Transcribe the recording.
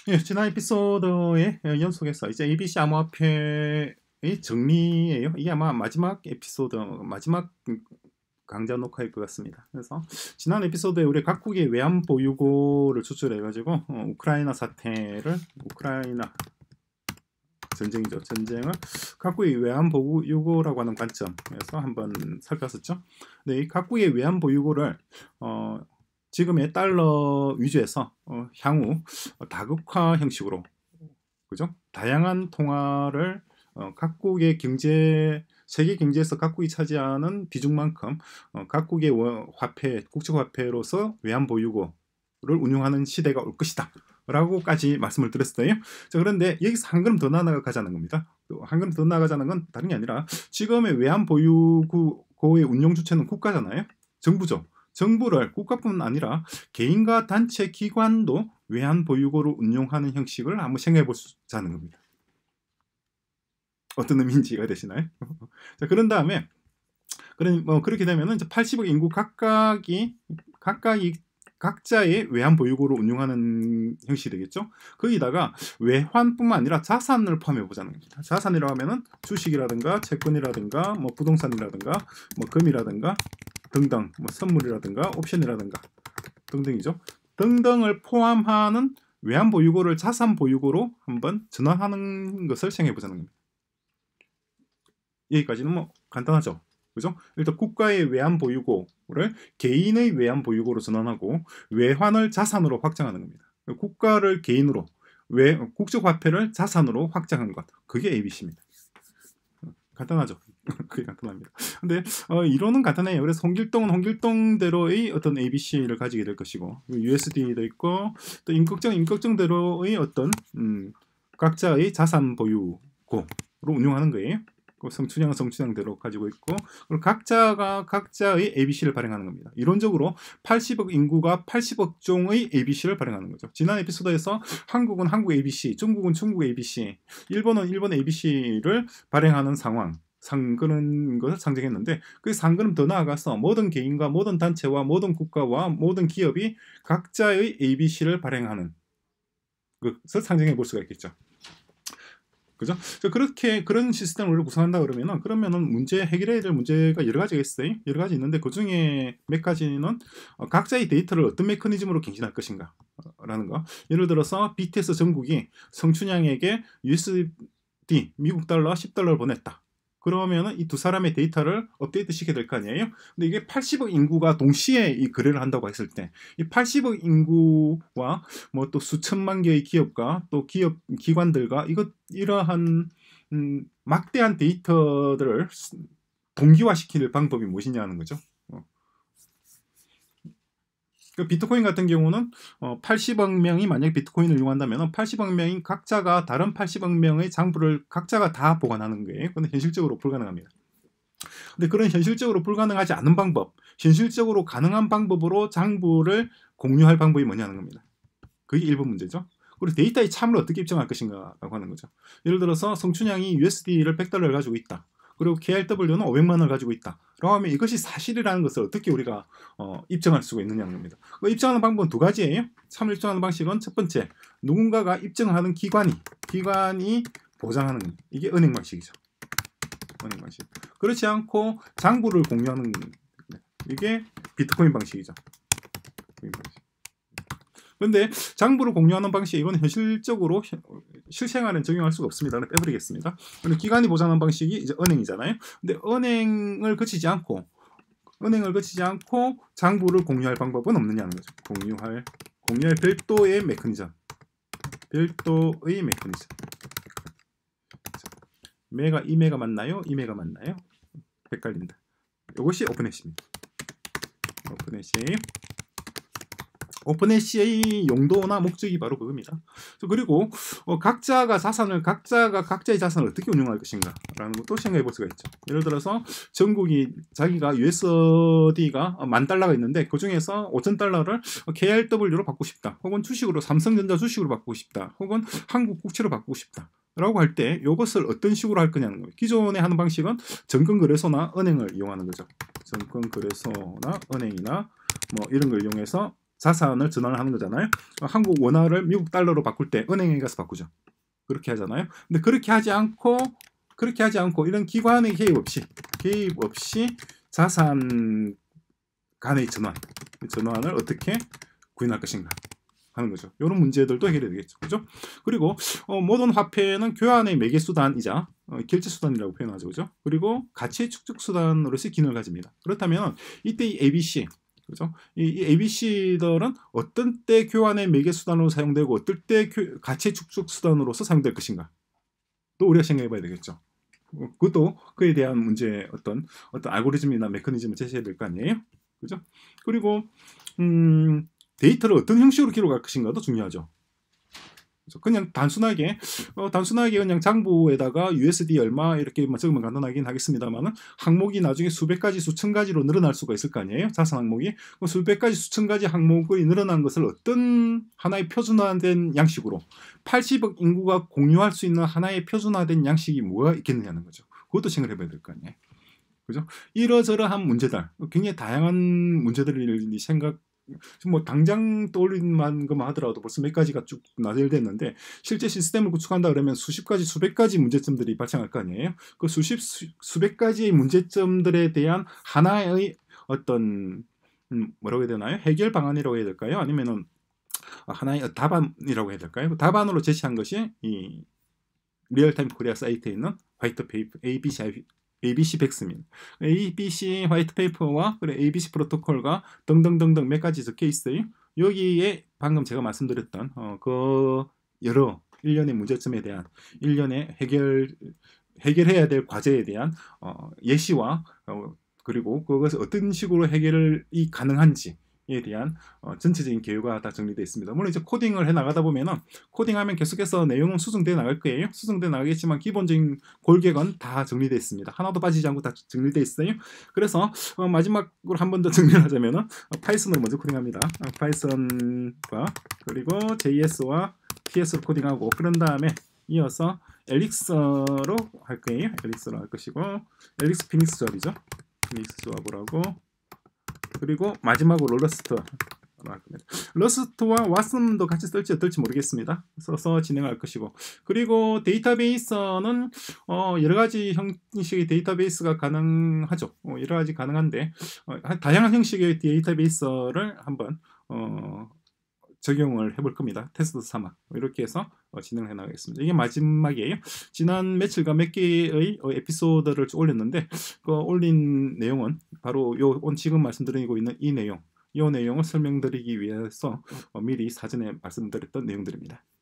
예, 지난 에피소드의 연속해서 이제 ABC 암호화폐의 정리예요. 이게 아마 마지막 에피소드, 마지막 강좌 녹화일 것 같습니다. 그래서 지난 에피소드에 우리 각국의 외환 보유고를 추출해가지고 우크라이나 사태를 우크라이나 전쟁이죠. 전쟁을 각국의 외환 보유고라고 하는 관점에서 한번 살폈었죠. 근데 이 각국의 외환 보유고를 지금의 달러 위주에서 향후 다극화 형식으로, 그죠? 다양한 통화를 각국의 경제, 세계 경제에서 각국이 차지하는 비중만큼 각국의 화폐, 국제화폐로서 외환 보유고를 운용하는 시대가 올 것이다 라고까지 말씀을 드렸어요. 자, 그런데 여기서 한 걸음 더 나아가자는 겁니다. 한 걸음 더 나아가자는 건 다른 게 아니라 지금의 외환 보유고의 운용 주체는 국가잖아요. 정부죠. 정부를 국가뿐만 아니라 개인과 단체 기관도 외환 보유고를 운용하는 형식을 한번 생각해 보자는 겁니다. 어떤 의미인지 이해가 되시나요? 자, 그런 다음에 그렇게 되면은 이제 80억 인구 각각이 각자의 외환 보유고를 운용하는 형식이 되겠죠. 거기다가 외환뿐만 아니라 자산을 포함해 보자는 겁니다. 자산이라고 하면은 주식이라든가 채권이라든가 뭐 부동산이라든가 뭐 금이라든가 등등, 뭐 선물이라든가 옵션이라든가 등등이죠. 등등을 포함하는 외환 보유고를 자산 보유고로 한번 전환하는 것을 생각해 보자는 겁니다. 여기까지는 뭐 간단하죠. 그죠? 일단 국가의 외환 보유고를 개인의 외환 보유고로 전환하고 외환을 자산으로 확장하는 겁니다. 국가를 개인으로, 국제화폐를 자산으로 확장한 것. 그게 ABC입니다. 간단하죠. 그게 간단합니다. 근데 이론은 간단해요. 그래서 홍길동은 홍길동대로의 어떤 ABC를 가지게 될 것이고 USD도 있고 또 임꺽정대로의 어떤 각자의 자산 보유고로 운용하는 거예요. 성춘향은 성춘향대로 가지고 있고 그리고 각자가 각자의 ABC를 발행하는 겁니다. 이론적으로 80억 인구가 80억 종의 ABC를 발행하는 거죠. 지난 에피소드에서 한국은 한국 ABC, 중국은 중국 ABC, 일본은 일본 ABC를 발행하는 상황, 그런 것을 상징했는데 그 상근은 더 나아가서 모든 개인과 모든 단체와 모든 국가와 모든 기업이 각자의 ABC를 발행하는 것을 상징해 볼 수가 있겠죠. 그죠? 그렇게 그런 시스템을 구성한다 그러면은 문제 해결해야 될 문제가 여러 가지가 있어요. 여러 가지 있는데 그 중에 몇 가지는 각자의 데이터를 어떤 메커니즘으로 갱신할 것인가라는 거. 예를 들어서 BTS 전국이 성춘향에게 USD 미국 달러 10달러를 보냈다. 그러면은 이 두 사람의 데이터를 업데이트 시켜야 될 거 아니에요? 근데 이게 80억 인구가 동시에 이 거래를 한다고 했을 때 이 80억 인구와 뭐 또 수천만 개의 기업과 또 기업 기관들과 이러한 막대한 데이터들을 동기화시킬 방법이 무엇이냐는 거죠. 그 비트코인 같은 경우는 80억 명이 만약에 비트코인을 이용한다면 80억 명인 각자가 다른 80억 명의 장부를 각자가 다 보관하는 거예요. 근데 현실적으로 불가능합니다. 근데 그런 현실적으로 불가능하지 않은 방법, 현실적으로 가능한 방법으로 장부를 공유할 방법이 뭐냐는 겁니다. 그게 1번 문제죠. 그리고 데이터의 참을 어떻게 입증할 것인가라고 하는 거죠. 예를 들어서 성춘향이 USD를 100달러를 가지고 있다. 그리고 KRW는 500만 원을 가지고 있다. 라고 하면 이것이 사실이라는 것을 어떻게 우리가 입증할 수가 있느냐는 겁니다. 입증하는 방법은 두 가지예요. 참을 입증하는 방식은 첫 번째, 누군가가 입증하는 기관이 보장하는 겁니다. 이게 은행 방식이죠. 은행 방식. 그렇지 않고 장부를 공유하는 이게 비트코인 방식이죠. 그런데 장부를 공유하는 방식 이건 현실적으로 실생활에 적용할 수가 없습니다. 빼버리겠습니다. 기관이 보장하는 방식이 이제 은행이잖아요. 근데 은행을 거치지 않고 장부를 공유할 방법은 없느냐는 거죠. 공유할 별도의 메커니즘. 이메가 맞나요? 이메가 맞나요? 헷갈린다. 이것이 오픈해시입니다. 오픈해시의 용도나 목적이 바로 그겁니다. 그리고 각자의 자산을 어떻게 운영할 것인가라는 것도 생각해 볼 수가 있죠. 예를 들어서 전국이 자기가 USD가 10,000달러가 있는데 그 중에서 5,000달러를 KRW로 바꾸고 싶다. 혹은 주식으로 삼성전자 주식으로 바꾸고 싶다. 혹은 한국 국채로 바꾸고 싶다. 라고 할 때 이것을 어떤 식으로 할 거냐는 거예요. 기존에 하는 방식은 정권거래소나 은행을 이용하는 거죠. 정권거래소나 은행이나 뭐 이런 걸 이용해서 자산을 전환을 하는 거잖아요. 한국 원화를 미국 달러로 바꿀 때 은행에 가서 바꾸죠. 그렇게 하잖아요. 근데 그렇게 하지 않고 이런 기관의 개입 없이 자산 간의 전환을 어떻게 구현할 것인가 하는 거죠. 이런 문제들도 해결이 되겠죠. 그죠? 그리고 모든 화폐는 교환의 매개 수단이자 결제 수단이라고 표현하죠. 그죠? 그리고 가치 축적 수단으로서의 기능을 가집니다. 그렇다면 이때 이 ABC, 그죠? 이 ABC들은 어떤 때 교환의 매개 수단으로 사용되고 어떨 때 가치 축적 수단으로서 사용될 것인가? 또 우리가 생각해 봐야 되겠죠. 그것도 그에 대한 문제 어떤 알고리즘이나 메커니즘을 제시해야 될 거 아니에요? 그죠? 그리고 데이터를 어떤 형식으로 기록할 것인가도 중요하죠. 그냥 단순하게 그냥 장부에다가 USD 얼마 이렇게 적으면 간단하긴 하겠습니다만 항목이 나중에 수백 가지 수천 가지로 늘어날 수가 있을 거 아니에요. 자산 항목이 수백 가지 수천 가지 항목이 늘어난 것을 어떤 하나의 표준화된 양식으로 80억 인구가 공유할 수 있는 하나의 표준화된 양식이 뭐가 있겠느냐는 거죠. 그것도 생각해 봐야 될 거 아니에요. 그죠? 이러저러한 문제들, 굉장히 다양한 문제들이 뭐 당장 떠올린만 것만 하더라도 벌써 몇 가지가 쭉 나열됐는데 실제 시스템을 구축한다 그러면 수십 가지, 수백 가지 문제점들이 발생할 거 아니에요. 그 수백 가지의 문제점들에 대한 하나의 어떤 뭐라고 해야 되나요? 해결 방안이라고 해야 될까요? 아니면은 하나의 답안이라고 해야 될까요? 답안으로 제시한 것이 이 리얼타임 코리아 사이트에 있는 화이트 페이퍼 ABC 백스민, ABC 화이트 페이퍼와 그래 ABC 프로토콜과 등등등등 몇 가지 적혀 있어요. 여기에 방금 제가 말씀드렸던 그 여러 일련의 문제점에 대한 일련의 해결해야 될 과제에 대한 예시와 그리고 그것을 어떤 식으로 해결이 가능한지 에 대한 전체적인 개요가 다 정리되어 있습니다. 물론 이제 코딩을 해 나가다 보면은 코딩하면 계속해서 내용은 수정돼 나갈 거예요. 수정돼 나가겠지만 기본적인 골격은 다 정리되어 있습니다. 하나도 빠지지 않고 다 정리되어 있어요. 그래서 마지막으로 한 번 더 정리를 하자면은 파이썬으로 먼저 코딩합니다. 파이썬과 그리고 JS와 TS로 코딩하고 그런 다음에 이어서 엘릭스로 할 거예요. 엘릭스로 할 것이고 엘릭스 피닉스 조합이죠. 피닉스 조합을 하고 그리고 마지막으로 러스트와 왓슨도 같이 쓸지 어떨지 모르겠습니다. 써서 진행할 것이고 그리고 데이터베이스는 여러 가지 형식의 데이터베이스가 가능하죠. 여러 가지 가능한데 다양한 형식의 데이터베이스를 한번 적용을 해볼 겁니다. 테스트 삼아 이렇게 해서 진행을 해나가겠습니다. 이게 마지막이에요. 지난 며칠간 몇 개의 에피소드를 올렸는데 그 올린 내용은 바로 지금 말씀드리고 있는 이 내용을 설명드리기 위해서 미리 사전에 말씀드렸던 내용들입니다.